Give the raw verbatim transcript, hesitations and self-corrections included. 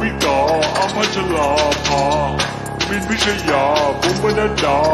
วิกาอภัชราภามินพิชยาบุญบรรดา